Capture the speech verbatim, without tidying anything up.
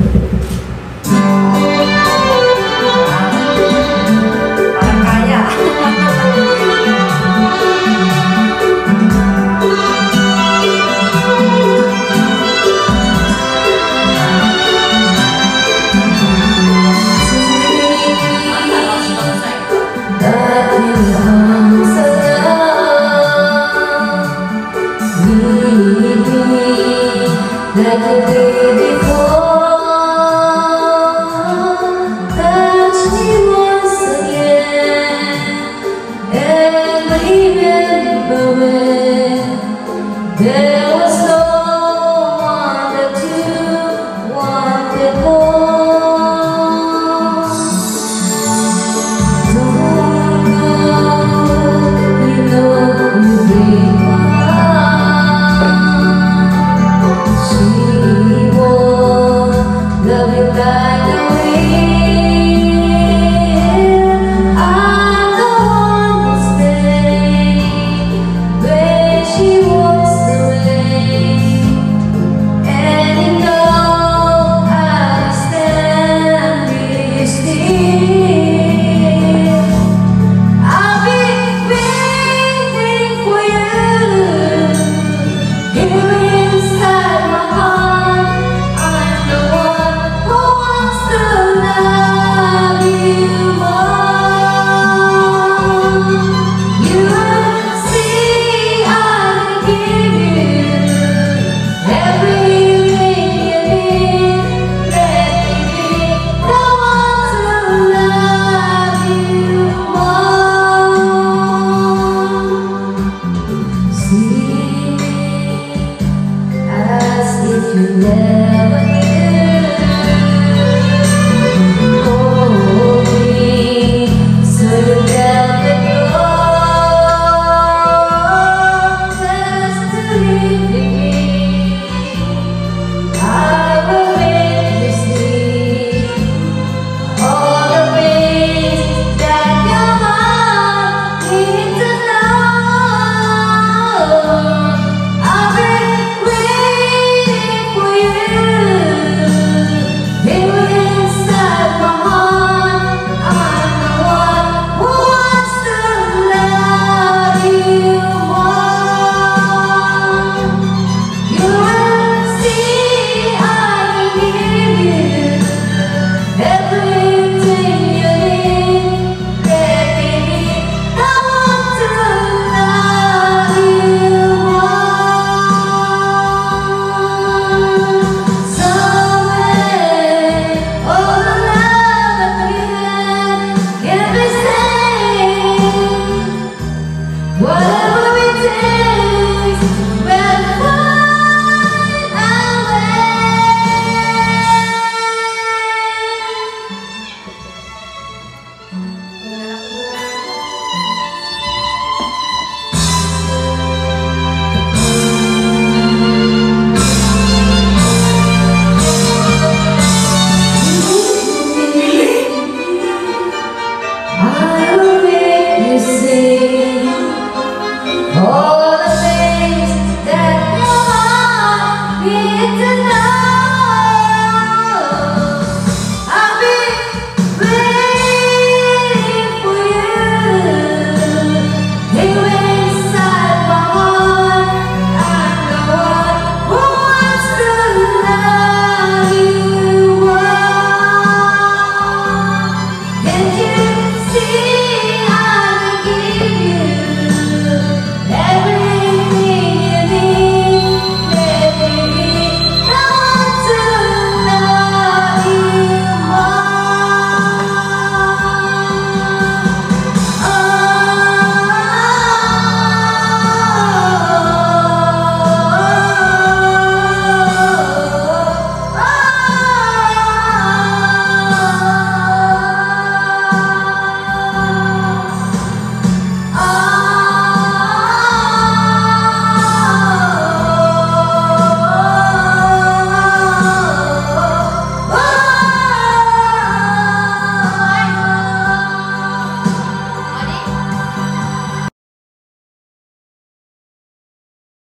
Like the day before, touch me once again, and remember when there was no one that you wanted more. Don't go, you know you break my love you like the wind. I'm the one who stays when she walks away, and you know I'll stand here still. I'll be waiting for you here inside my heart. I'm the one who wants to love you more. You see, I give you everything you need. Let me be the one to love you more. See, as if you never